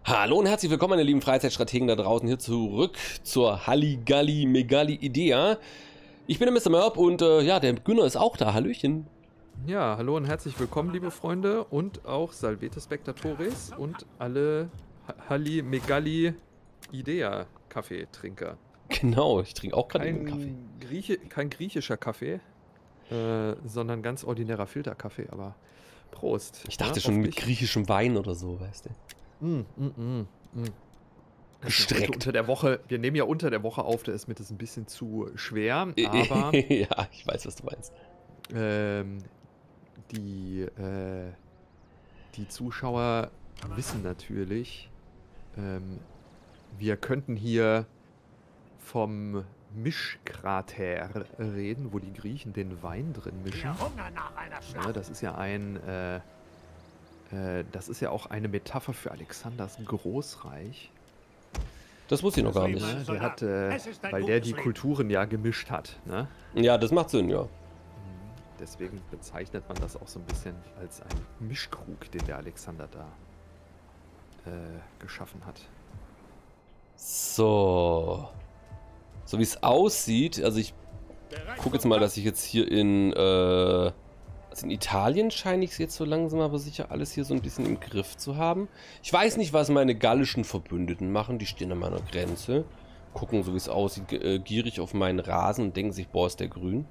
Hallo und herzlich willkommen, meine lieben Freizeitstrategen da draußen, hier zurück zur Halligalli Megali Idea. Ich bin der Mr. Merp und ja, der Günner ist auch da. Hallöchen. Ja, hallo und herzlich willkommen, liebe Freunde, und auch Salvete Spectatores und alle Halli Megali Idea Kaffeetrinker. Genau, ich trinke auch gerade einen Kaffee. Kein griechischer Kaffee, sondern ganz ordinärer Filterkaffee, aber Prost. Ich dachte ja, schon mit griechischem Wein oder so, weißt du. Gestreckt. Unter der Woche, wir nehmen ja unter der Woche auf, da ist mir das ein bisschen zu schwer, aber ja, ich weiß, was du meinst. Die Zuschauer wissen natürlich, wir könnten hier vom Mischkrater reden, wo die Griechen den Wein drin mischen. Ja, das ist ja auch eine Metapher für Alexanders Großreich. Das wusste ich noch gar nicht. Ja, der hat, weil der die Kulturen ja gemischt hat. Ne? Ja, das macht Sinn, ja. Deswegen bezeichnet man das auch so ein bisschen als einen Mischkrug, den der Alexander da geschaffen hat. So wie es aussieht, also ich gucke jetzt mal, dass ich jetzt hier also in Italien scheine ich es jetzt so langsam aber sicher alles hier so ein bisschen im Griff zu haben. Ich weiß nicht, was meine gallischen Verbündeten machen, die stehen an meiner Grenze, gucken, so wie es aussieht, gierig auf meinen Rasen und denken sich, boah, ist der grün.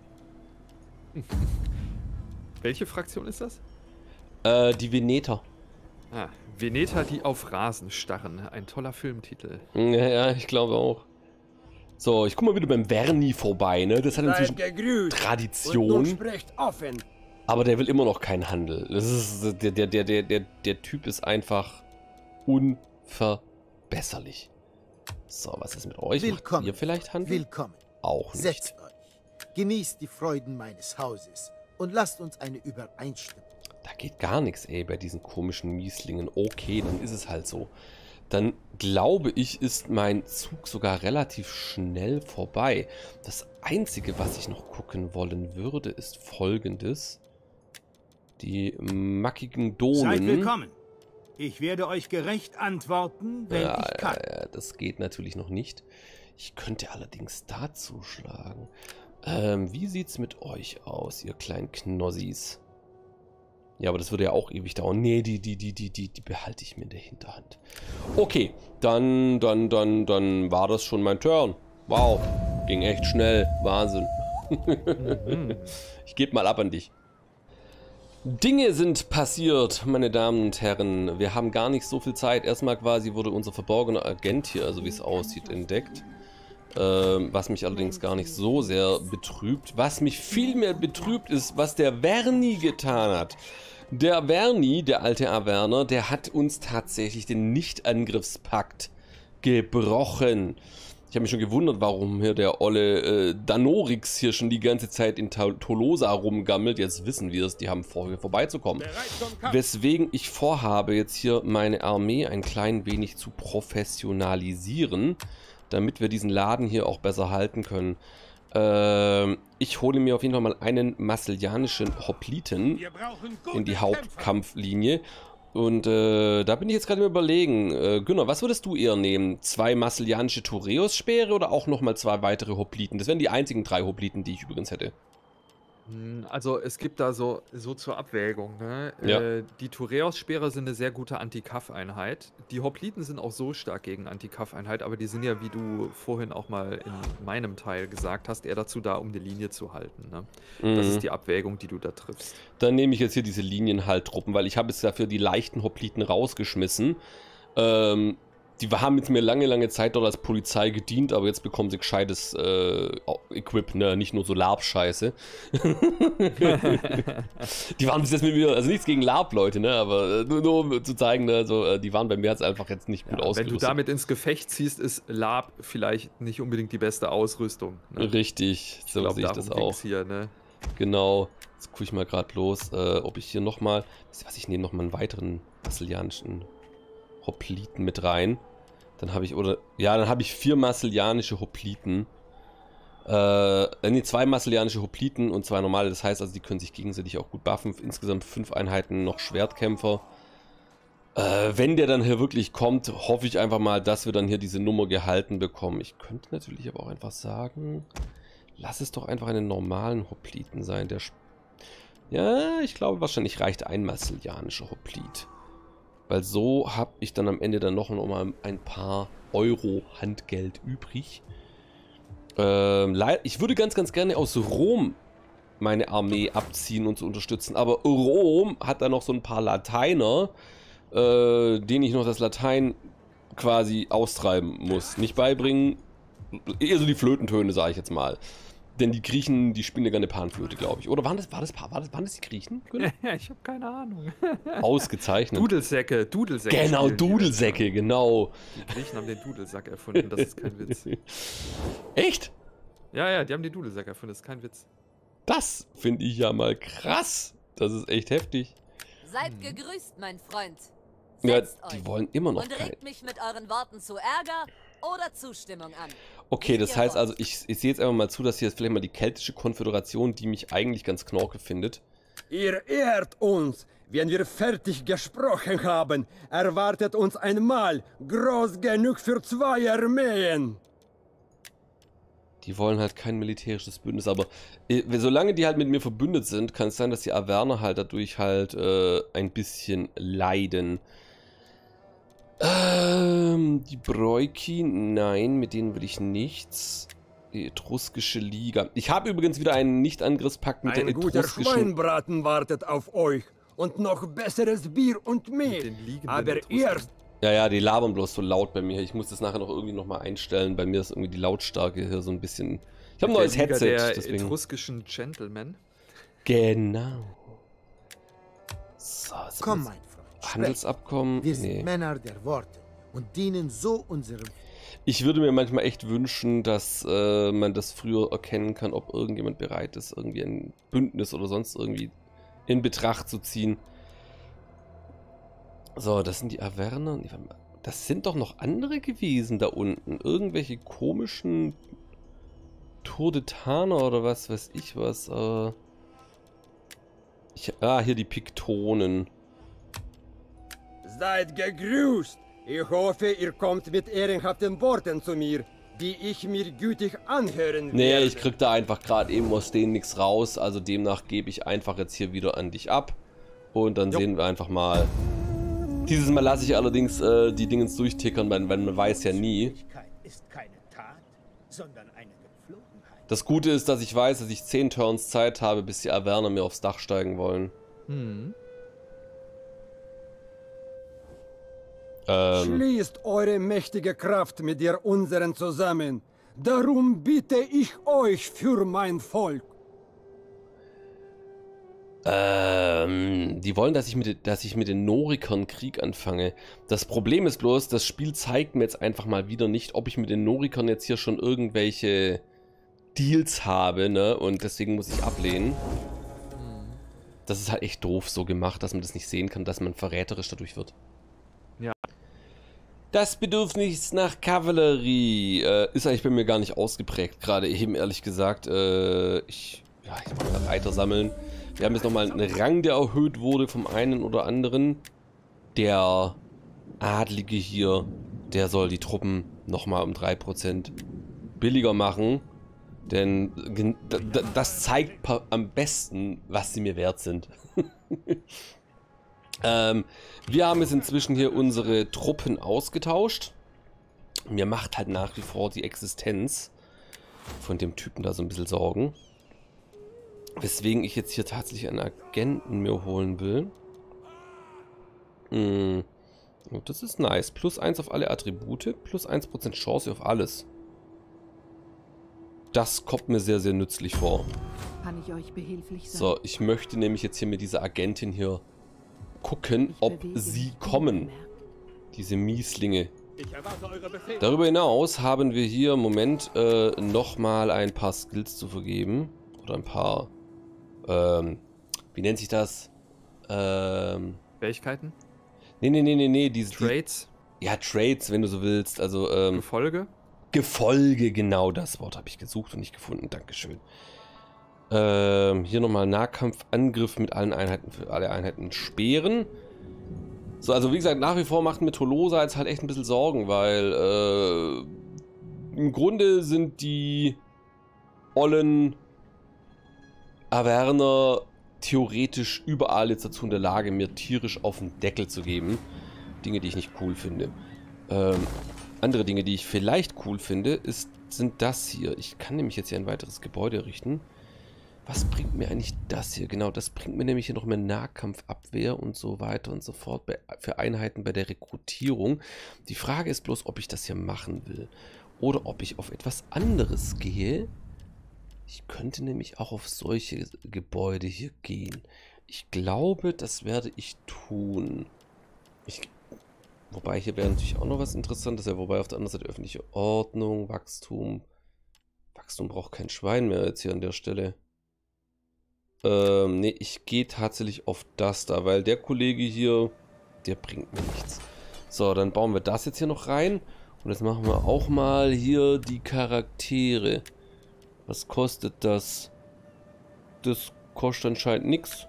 Welche Fraktion ist das? Die Veneter. Ah, Veneter, die auf Rasen starren. Ein toller Filmtitel. Ja, ich glaube auch. So, ich guck mal wieder beim Verni vorbei, ne? Das hat inzwischen Tradition. Aber der will immer noch keinen Handel. Das ist, der Typ ist einfach unverbesserlich. So, was ist mit euch? Willkommen. Macht ihr vielleicht Handel? Willkommen. Auch nicht. Setzt euch. Genießt die Freuden meines Hauses und lasst uns eine Übereinstimmung. Da geht gar nichts, ey, bei diesen komischen Mieslingen. Okay, dann ist es halt so. Dann glaube ich, ist mein Zug sogar relativ schnell vorbei. Das Einzige, was ich noch gucken wollen würde, ist Folgendes. Die mackigen Dohnen. Seid willkommen. Ich werde euch gerecht antworten, wenn ich kann. Das geht natürlich noch nicht. Ich könnte allerdings da zuschlagen. Wie sieht's mit euch aus, ihr kleinen Knossis? Ja, aber das würde ja auch ewig dauern. Nee, die behalte ich mir in der Hinterhand. Okay, dann war das schon mein Turn. Wow, ging echt schnell. Wahnsinn. Ich gebe mal ab an dich. Dinge sind passiert, meine Damen und Herren. Wir haben gar nicht so viel Zeit. Erstmal quasi wurde unser verborgener Agent hier, also wie es aussieht, entdeckt. Was mich allerdings gar nicht so sehr betrübt. Was mich viel mehr betrübt ist, was der Verni getan hat. Der Verni, der alte Averner, der hat uns tatsächlich den Nicht-Angriffspakt gebrochen. Ich habe mich schon gewundert, warum hier der olle Danorix hier schon die ganze Zeit in Tolosa rumgammelt. Jetzt wissen wir es, die haben vor, hier vorbeizukommen. Weswegen ich vorhabe, jetzt hier meine Armee ein klein wenig zu professionalisieren, damit wir diesen Laden hier auch besser halten können. Ich hole mir auf jeden Fall mal einen massilianischen Hopliten in die Hauptkampflinie. Und da bin ich jetzt gerade überlegen. Günner, was würdest du eher nehmen? 2 massilianische Tureus-Speere oder auch nochmal 2 weitere Hopliten? Das wären die einzigen 3 Hopliten, die ich übrigens hätte. Also es gibt da so zur Abwägung, ne? Ja. Die Tureus-Speere sind eine sehr gute Anti-Kaff-Einheit. Die Hopliten sind auch so stark gegen Anti-Kaff-Einheit, aber die sind ja, wie du vorhin auch mal in meinem Teil gesagt hast, eher dazu da, um die Linie zu halten. Ne? Das ist die Abwägung, die du da triffst. Dann nehme ich jetzt hier diese Linienhalttruppen, weil ich habe jetzt dafür die leichten Hopliten rausgeschmissen. Die haben jetzt mir lange Zeit dort als Polizei gedient, aber jetzt bekommen sie gescheites Equip, ne? Nicht nur so Larp-Scheiße. Die waren bis jetzt mit mir, also nichts gegen Larp-Leute, ne? Aber nur um zu zeigen, ne? Also, die waren bei mir jetzt einfach jetzt nicht gut ausgerüstet. Wenn du damit ins Gefecht ziehst, ist Larp vielleicht nicht unbedingt die beste Ausrüstung. Ne? Richtig, so sehe ich das auch. Hier, ne? Genau. Jetzt gucke ich mal gerade los, ob ich hier nochmal, ich nehme nochmal einen weiteren brasilianischen Hopliten mit rein. Dann habe ich, dann habe ich 4 massilianische Hopliten. Nee, 2 massilianische Hopliten und 2 normale. Das heißt also, die können sich gegenseitig auch gut buffen. Insgesamt 5 Einheiten noch Schwertkämpfer. Wenn der dann hier wirklich kommt, hoffe ich einfach mal, dass wir dann hier diese Nummer gehalten bekommen. Ich könnte natürlich aber auch einfach sagen, lass es doch einfach einen normalen Hopliten sein. Ja, ich glaube wahrscheinlich reicht ein Massilianischer Hoplit. Weil so habe ich dann am Ende dann noch mal ein paar Euro Handgeld übrig. Ich würde ganz, ganz gerne aus Rom meine Armee abziehen und zu unterstützen. Aber Rom hat da noch so ein paar Lateiner, denen ich noch das Latein quasi austreiben muss. Nicht beibringen, eher so die Flötentöne, sage ich jetzt mal. Denn die Griechen, die spielen ja gerne Panflöte, glaube ich. Oder waren das die Griechen? Ja, ich habe keine Ahnung. Ausgezeichnet. Dudelsäcke. Genau, Dudelsäcke, genau. Die Griechen haben den Dudelsack erfunden, das ist kein Witz. Echt? Ja, die haben den Dudelsack erfunden, das ist kein Witz. Das finde ich ja mal krass. Das ist echt heftig. Seid gegrüßt, mein Freund. Ja, Setzt die euch wollen immer noch und regt mich mit euren Worten zu Ärger oder Zustimmung an. Okay, Wie das ihr heißt wollt. also, ich sehe jetzt einfach mal zu, dass hier jetzt vielleicht mal die keltische Konföderation, die mich eigentlich ganz knorke findet. Ihr ehrt uns. Wenn wir fertig gesprochen haben, erwartet uns ein Mahl, groß genug für 2 Armeen. Die wollen halt kein militärisches Bündnis, aber solange die halt mit mir verbündet sind, kann es sein, dass die Averner halt dadurch halt ein bisschen leiden. Die Breuki, nein, mit denen will ich nichts. Die etruskische Liga. Ich habe übrigens wieder einen Nicht-Angriffspakt mit der Ein guter etruskischen... Schweinbraten wartet auf euch. Und noch besseres Bier und Mehl. den liegenden Aber Etruskern. erst Ja, die labern bloß so laut bei mir. Ich muss das nachher noch irgendwie nochmal einstellen. Bei mir ist irgendwie die Lautstärke hier so ein bisschen... Ich habe ein neues Headset, Der deswegen... etruskischen Gentlemen. Genau. So, sind Komm, wir mein jetzt- Freund. Handelsabkommen? Wir sind Nee. Männer der Worte und dienen so unserem... Ich würde mir manchmal echt wünschen, dass man das früher erkennen kann, ob irgendjemand bereit ist, irgendwie ein Bündnis oder sonst irgendwie in Betracht zu ziehen. So, das sind die Averner. Nee, warte mal. Das sind doch noch andere gewesen da unten. Irgendwelche komischen Turdetaner oder was weiß ich was. Hier die Piktonen. seid gegrüßt. Ich hoffe, ihr kommt mit ehrenhaften Worten zu mir, die ich mir gütig anhören Nee, werde. ich krieg da einfach gerade eben aus denen nichts raus. Also demnach gebe ich einfach jetzt hier wieder an dich ab. Und dann sehen wir einfach mal. Dieses Mal lasse ich allerdings die Dingens durchtickern, weil man weiß ja nie. Ist keine Tat, sondern eine Gepflogenheit. Das Gute ist, dass ich weiß, dass ich 10 Turns Zeit habe, bis die Averner mir aufs Dach steigen wollen. Schließt eure mächtige Kraft mit der unseren zusammen. Darum bitte ich euch für mein Volk. Die wollen, dass ich mit den Norikern Krieg anfange. Das Problem ist bloß, das Spiel zeigt mir jetzt einfach mal wieder nicht, ob ich mit den Norikern jetzt hier schon irgendwelche Deals habe, ne? Und deswegen muss ich ablehnen. Das ist halt echt doof so gemacht, dass man das nicht sehen kann, dass man verräterisch dadurch wird. Ja. Das Bedürfnis nach Kavallerie ist eigentlich bei mir gar nicht ausgeprägt, gerade eben ehrlich gesagt. Ich wollte Reiter sammeln. Wir haben jetzt nochmal einen Rang, der erhöht wurde vom einen oder anderen. Der Adlige hier, der soll die Truppen nochmal um 3% billiger machen. Denn das zeigt am besten, was sie mir wert sind. Wir haben jetzt inzwischen hier unsere Truppen ausgetauscht. Mir macht halt nach wie vor die Existenz von dem Typen da so ein bisschen Sorgen. Weswegen ich jetzt hier tatsächlich einen Agenten mir holen will. Das ist nice. +1 auf alle Attribute, +1% Chance auf alles. Das kommt mir sehr, sehr nützlich vor. Kann ich euch behilflich sein? So, ich möchte nämlich jetzt hier mit dieser Agentin hier gucken, ob sie kommen. Diese Mieslinge. Ich erwarte eure Befehle. Darüber hinaus haben wir hier im Moment nochmal ein paar Skills zu vergeben. Oder ein paar, wie nennt sich das? Fähigkeiten? Nee, Trades? Ja, Trades, wenn du so willst. Also, Gefolge? Gefolge, genau das Wort habe ich gesucht und nicht gefunden. Dankeschön. Hier nochmal Nahkampfangriff mit allen Einheiten, für alle Einheiten Speeren. So, also wie gesagt, nach wie vor macht mir Tolosa jetzt halt echt ein bisschen Sorgen, weil im Grunde sind die ollen Averner theoretisch überall jetzt dazu in der Lage, mir tierisch auf den Deckel zu geben. Dinge, die ich nicht cool finde. Andere Dinge, die ich vielleicht cool finde, sind das hier. Ich kann nämlich jetzt hier ein weiteres Gebäude errichten. Was bringt mir eigentlich das hier? Genau, das bringt mir nämlich hier noch mehr Nahkampfabwehr und so weiter und so fort für Einheiten bei der Rekrutierung. Die Frage ist bloß, ob ich das hier machen will oder ob ich auf etwas anderes gehe. Ich könnte nämlich auch auf solche Gebäude hier gehen. Ich glaube, das werde ich tun. Wobei hier wäre natürlich auch noch was Interessantes. Ja, wobei auf der anderen Seite öffentliche Ordnung, Wachstum. Wachstum braucht kein Schwein mehr jetzt hier an der Stelle. Nee, ich gehe tatsächlich auf das da, weil der Kollege hier, der bringt mir nichts. So, dann bauen wir das jetzt hier noch rein. Und jetzt machen wir auch mal hier die Charaktere. Was kostet das? Das kostet anscheinend nichts.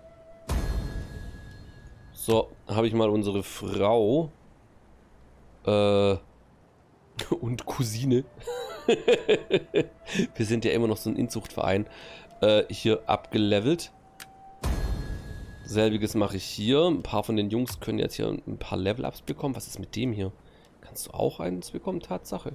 So, habe ich mal unsere Frau und Cousine. Wir sind ja immer noch so ein Inzuchtverein. Hier abgelevelt. Selbiges mache ich hier. Ein paar von den Jungs können jetzt hier ein paar Level-Ups bekommen. Was ist mit dem hier? Kannst du auch eins bekommen? Tatsache.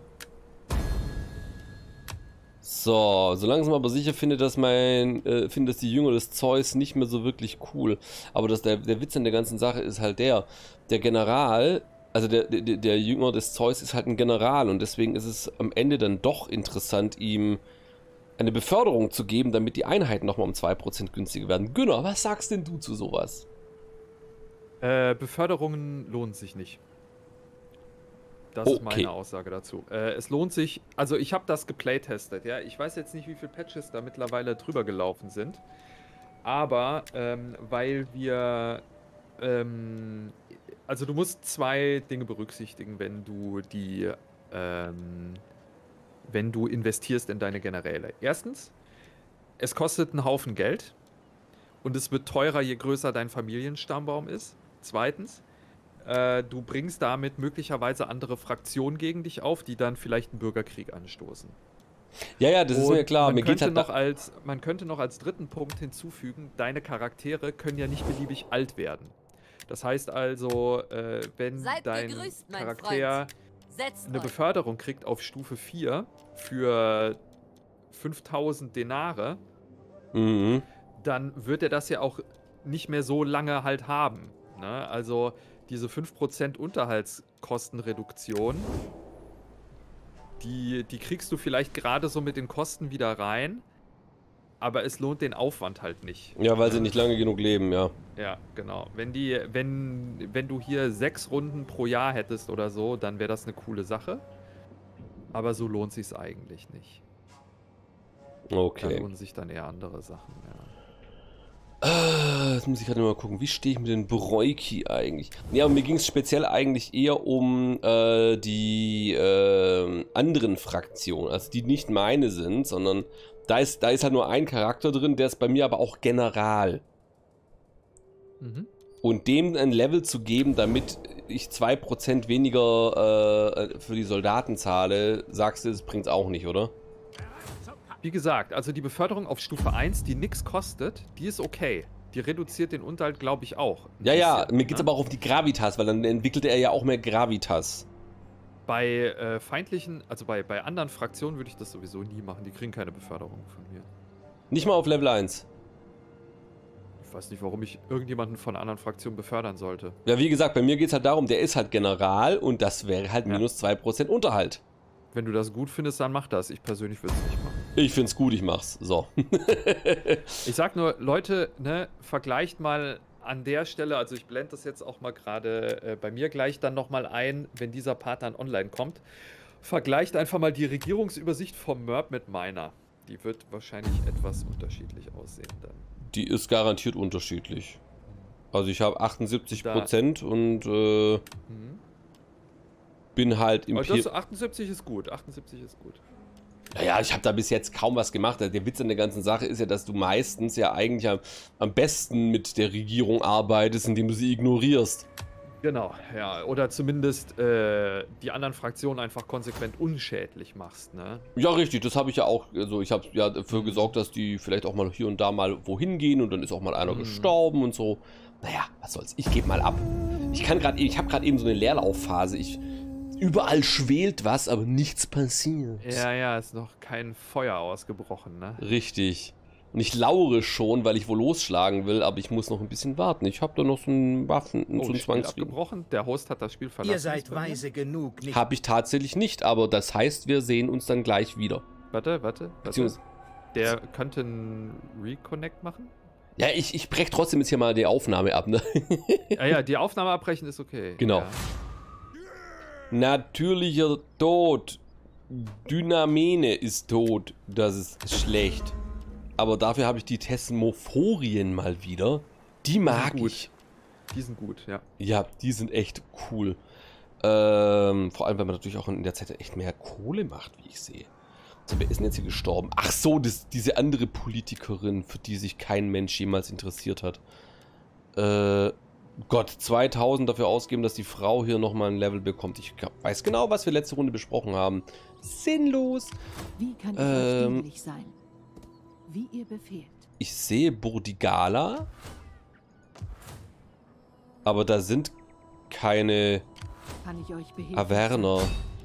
So, so langsam aber sicher finde das die Jünger des Zeus nicht mehr so wirklich cool. Aber der Witz an der ganzen Sache ist halt der General, also der Jünger des Zeus ist halt ein General und deswegen ist es am Ende dann doch interessant, ihm eine Beförderung zu geben, damit die Einheiten nochmal um 2% günstiger werden. Günner, was sagst denn du zu sowas? Beförderungen lohnen sich nicht. Das ist meine Aussage dazu. Es lohnt sich, also ich habe das geplaytestet, ja. Ich weiß jetzt nicht, wie viele Patches da mittlerweile drüber gelaufen sind. Aber, weil wir, also du musst zwei Dinge berücksichtigen, wenn du investierst in deine Generäle. Erstens, es kostet einen Haufen Geld und es wird teurer, je größer dein Familienstammbaum ist. Zweitens, du bringst damit möglicherweise andere Fraktionen gegen dich auf, die dann vielleicht einen Bürgerkrieg anstoßen. Ja, das ist mir klar. Man könnte noch als dritten Punkt hinzufügen, deine Charaktere können ja nicht beliebig alt werden. Das heißt also, wenn dein Charakter eine Beförderung kriegt auf Stufe 4 für 5000 Denare, dann wird er das ja auch nicht mehr so lange halt haben. Ne? Also diese 5% Unterhaltskostenreduktion, die kriegst du vielleicht gerade so mit den Kosten wieder rein, aber es lohnt den Aufwand halt nicht. Ja, weil sie nicht lange genug leben, ja. Ja, genau. Wenn du hier 6 Runden pro Jahr hättest oder so, dann wäre das eine coole Sache. Aber so lohnt sich's eigentlich nicht. Okay. Da lohnen sich dann eher andere Sachen, ja. Jetzt muss ich gerade mal gucken, wie stehe ich mit den Broiki eigentlich? Ja, mir ging es speziell eigentlich eher um die anderen Fraktionen, also die nicht meine sind, sondern da ist halt nur ein Charakter drin, der ist bei mir aber auch General. Und dem ein Level zu geben, damit ich 2% weniger für die Soldaten zahle, sagst du, das bringt's auch nicht, oder? Wie gesagt, also die Beförderung auf Stufe 1, die nichts kostet, die ist okay. Die reduziert den Unterhalt, glaube ich, auch. Ja, mir geht's aber auch auf die Gravitas, weil dann entwickelt er ja auch mehr Gravitas. Bei feindlichen, also bei anderen Fraktionen würde ich das sowieso nie machen. Die kriegen keine Beförderung von mir. Nicht mal auf Level 1? Ich weiß nicht, warum ich irgendjemanden von einer anderen Fraktion befördern sollte. Ja, wie gesagt, bei mir geht's halt darum, der ist halt General und das wäre halt minus 2% Unterhalt. Wenn du das gut findest, dann mach das. Ich persönlich würde es nicht machen. Ich find's gut, ich mach's. So. Ich sag nur, Leute, ne, vergleicht mal an der Stelle, also ich blende das jetzt auch mal gerade bei mir gleich dann nochmal ein, wenn dieser Part dann online kommt. Vergleicht einfach mal die Regierungsübersicht vom Merp mit meiner. Die wird wahrscheinlich etwas unterschiedlich aussehen dann. Die ist garantiert unterschiedlich. Also ich habe 78% und bin halt im 78 ist gut, 78 ist gut. Naja, ich habe da bis jetzt kaum was gemacht. Der Witz an der ganzen Sache ist ja, dass du meistens ja eigentlich am besten mit der Regierung arbeitest, indem du sie ignorierst. Genau, ja. Oder zumindest die anderen Fraktionen einfach konsequent unschädlich machst, ne? Ja, richtig, das habe ich ja auch, also ich habe ja dafür gesorgt, dass die vielleicht auch mal hier und da mal wohin gehen und dann ist auch mal einer gestorben und so. Naja, was soll's, ich gebe mal ab. Ich habe gerade eben so eine Leerlaufphase. Überall schwelt was, aber nichts passiert. Ja, ist noch kein Feuer ausgebrochen, ne? Richtig. Und ich lauere schon, weil ich wohl losschlagen will, aber ich muss noch ein bisschen warten. Ich habe da noch so einen Waffen, so einen Spiel abgebrochen? Der Host hat das Spiel verlassen. Ihr seid weise genug, nicht? Habe ich tatsächlich nicht, aber das heißt, wir sehen uns dann gleich wieder. Warte. Der könnte einen Reconnect machen? Ja, ich breche trotzdem jetzt hier mal die Aufnahme ab, ne? Ja, die Aufnahme abbrechen ist okay. Genau. Ja. Natürlicher Tod. Dynamene ist tot. Das ist schlecht. Aber dafür habe ich die Thesmophorien mal wieder. Die mag ich. Die sind gut, ja. Ja, die sind echt cool. Vor allem, weil man natürlich auch in der Zeit echt mehr Kohle macht, wie ich sehe. So, wer ist denn jetzt hier gestorben? Ach so, diese andere Politikerin, für die sich kein Mensch jemals interessiert hat. Gott, 2000 dafür ausgeben, dass die Frau hier nochmal ein Level bekommt. Ich weiß genau, was wir letzte Runde besprochen haben. Sinnlos. Wie kann ich euch dienlich sein? Wie ihr befehlt. Ich sehe Burdigala. Aber da sind keine Kann ich euch behilflich Averner.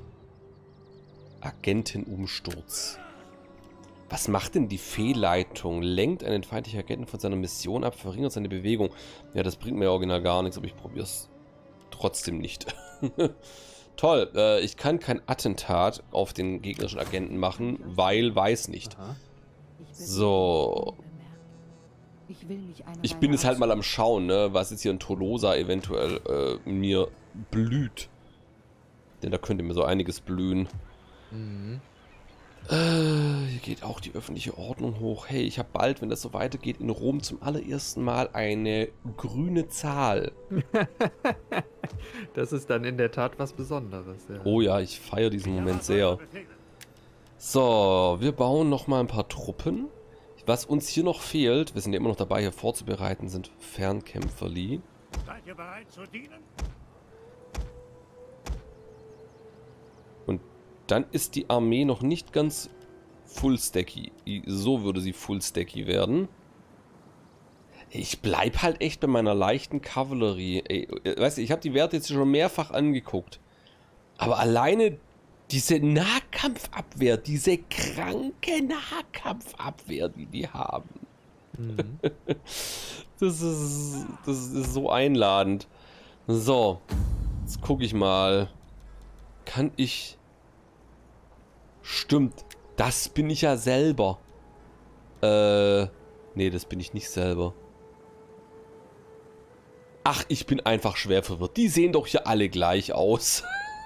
Agentenumsturz. Was macht denn die Fehlleitung? Lenkt einen feindlichen Agenten von seiner Mission ab, verringert seine Bewegung. Ja, das bringt mir original gar nichts, aber ich probiere es trotzdem nicht. Toll, ich kann kein Attentat auf den gegnerischen Agenten machen, weil weiß nicht. Aha. So. Ich bin jetzt halt mal am Schauen, ne, was jetzt hier in Tolosa eventuell mir blüht. Denn da könnte mir so einiges blühen. Hier geht auch die öffentliche Ordnung hoch. Hey, ich habe bald, wenn das so weitergeht, in Rom zum allerersten Mal eine grüne Zahl. Das ist dann in der Tat was Besonderes. Ja. Oh ja, ich feiere diesen Moment sehr. So, wir bauen nochmal ein paar Truppen. Was uns hier noch fehlt, wir sind ja immer noch dabei, hier vorzubereiten, sind Fernkämpferli. Seid ihr bereit zu dienen? Und dann ist die Armee noch nicht ganz full-stacky. So würde sie full-stacky werden. Ich bleib halt echt bei meiner leichten Kavallerie. Ey, weißt du, ich habe die Werte jetzt schon mehrfach angeguckt. Aber alleine diese Nahkampfabwehr, diese kranke Nahkampfabwehr, die die haben. Das ist so einladend. So, jetzt gucke ich mal. Kann ich... Stimmt, das bin ich ja selber. Nee, das bin ich nicht selber. Ach, ich bin einfach schwer verwirrt. Die sehen doch hier alle gleich aus.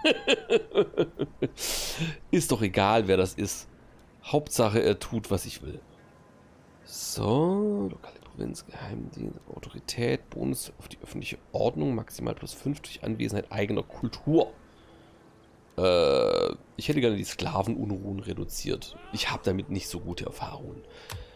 Ist doch egal, wer das ist. Hauptsache, er tut, was ich will. So, lokale Provinz, Geheimdienst, Autorität, Bonus auf die öffentliche Ordnung, maximal +5 durch Anwesenheit eigener Kultur. Ich hätte gerne die Sklavenunruhen reduziert. Ich habe damit nicht so gute Erfahrungen.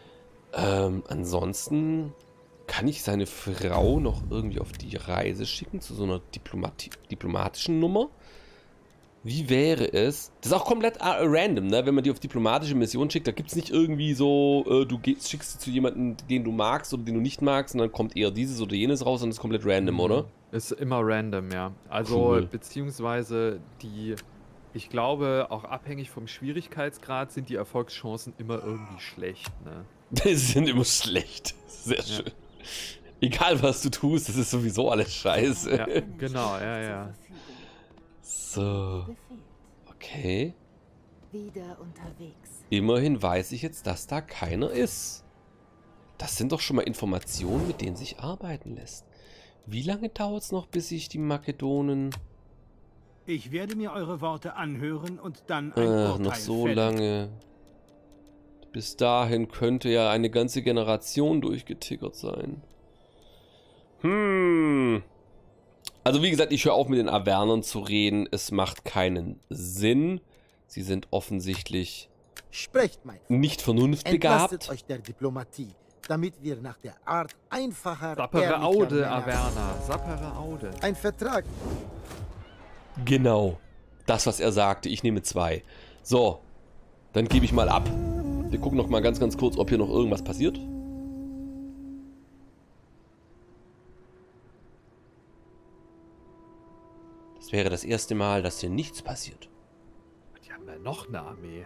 Ansonsten kann ich seine Frau noch irgendwie auf die Reise schicken zu so einer diplomatischen Nummer. Wie wäre es? Das ist auch komplett random, ne? Wenn man die auf diplomatische Mission schickt, da gibt es nicht irgendwie so, du schickst sie zu jemandem, den du magst oder den du nicht magst, und dann kommt eher dieses oder jenes raus und ist komplett random, oder? Ist immer random, ja. Also, Cool. beziehungsweise ich glaube, auch abhängig vom Schwierigkeitsgrad sind die Erfolgschancen immer irgendwie schlecht, ne? Die sind immer schlecht. Sehr schön. Egal, was du tust, das ist sowieso alles scheiße. Ja, genau, ja. So. Okay. Wieder unterwegs. Immerhin weiß ich jetzt, dass da keiner ist. Das sind doch schon mal Informationen, mit denen sich arbeiten lässt. Wie lange dauert es noch, bis ich die Makedonen... Ich werde mir eure Worte anhören und dann ein Urteil noch so fällen. lange. Bis dahin könnte ja eine ganze Generation durchgetickert sein. Also wie gesagt, ich höre auf mit den Avernern zu reden. Es macht keinen Sinn. Sie sind offensichtlich Sprecht, mein Freund. nicht vernunftbegabt. Entlastet euch der Diplomatie. damit wir nach der Art einfacher, Sappere ehrlicher Aude, Männer- Averna. Sappere Aude. Ein Vertrag. Genau. Das, was er sagte. Ich nehme 2. So. Dann gebe ich mal ab. Wir gucken noch mal ganz kurz, ob hier noch irgendwas passiert. Das wäre das erste Mal, dass hier nichts passiert. Die haben ja noch eine Armee.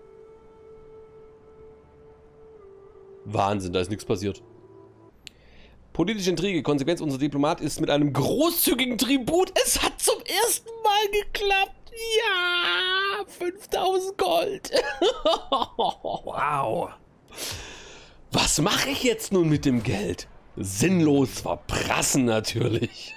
Wahnsinn, da ist nichts passiert. Politische Intrige. Konsequenz, unser Diplomat ist mit einem großzügigen Tribut. Es hat zum ersten Mal geklappt. Ja, 5000 Gold. Wow. Was mache ich jetzt nun mit dem Geld? Sinnlos verprassen natürlich.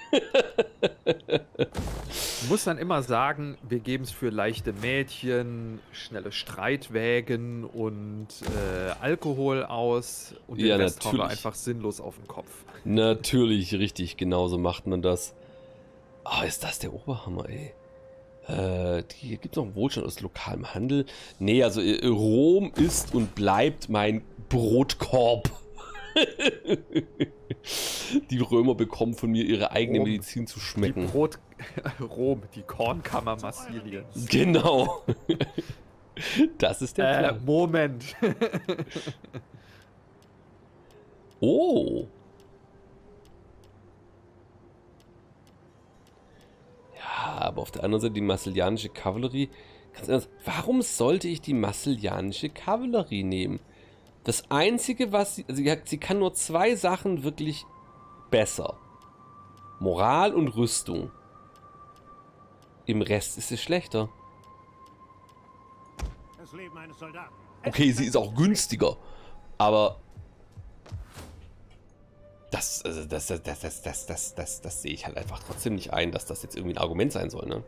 Du musst dann immer sagen, wir geben es für leichte Mädchen, schnelle Streitwägen und Alkohol aus. Und den Ja, Rest hauen wir natürlich. einfach sinnlos auf den Kopf. Natürlich, richtig, genauso macht man das. Ah, ist das der Oberhammer, ey. Hier gibt es noch einen Wohlstand aus lokalem Handel. Nee, also Rom ist und bleibt mein Brotkorb. Die Römer bekommen von mir ihre eigene Rom. Medizin zu Die schmecken. Rom, die Kornkammer Massiliens. Genau. Das ist der Plan. Moment. Oh. Ja, aber auf der anderen Seite die massilianische Kavallerie. Ganz ernst, warum sollte ich die massilianische Kavallerie nehmen? Das Einzige, was sie kann nur 2 Sachen wirklich besser. Moral und Rüstung. Im Rest ist sie schlechter. Das Leben eines Soldaten. Okay, sie ist auch günstiger. Aber das sehe ich halt einfach trotzdem nicht ein, dass das jetzt irgendwie ein Argument sein soll, ne?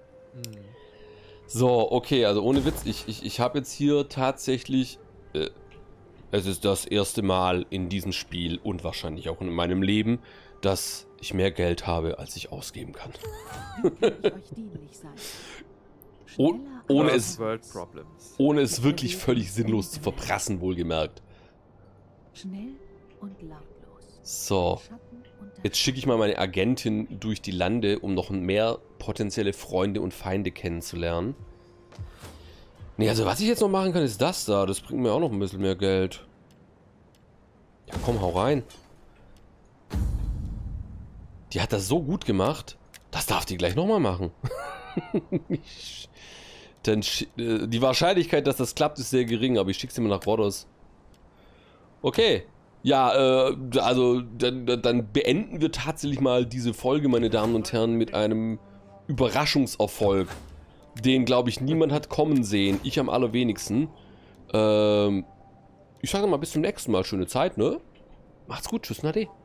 So, okay, also ohne Witz, ich habe jetzt hier tatsächlich, es ist das erste Mal in diesem Spiel und wahrscheinlich auch in meinem Leben, dass ich mehr Geld habe, als ich ausgeben kann. Wie kann ich euch dienlich sein? Oh, Schneller ohne als- es- World Problems. Ohne es wirklich völlig sinnlos zu verprassen, wohlgemerkt. Schnell und lautlos. So, Schatten und jetzt schicke ich mal meine Agentin durch die Lande, um noch mehr potenzielle Freunde und Feinde kennenzulernen. Nee, also was ich jetzt noch machen kann, ist das da. Das bringt mir auch noch ein bisschen mehr Geld. Ja, komm, hau rein. Die hat das so gut gemacht. Das darf die gleich nochmal machen. Die Wahrscheinlichkeit, dass das klappt, ist sehr gering, aber ich schicke sie mal nach Rhodos. Okay. Ja, also dann beenden wir tatsächlich mal diese Folge, meine Damen und Herren, mit einem Überraschungserfolg. Den, glaube ich, niemand hat kommen sehen. Ich am allerwenigsten. Ich sage mal bis zum nächsten Mal. Schöne Zeit, ne? Macht's gut. Tschüss, Nade.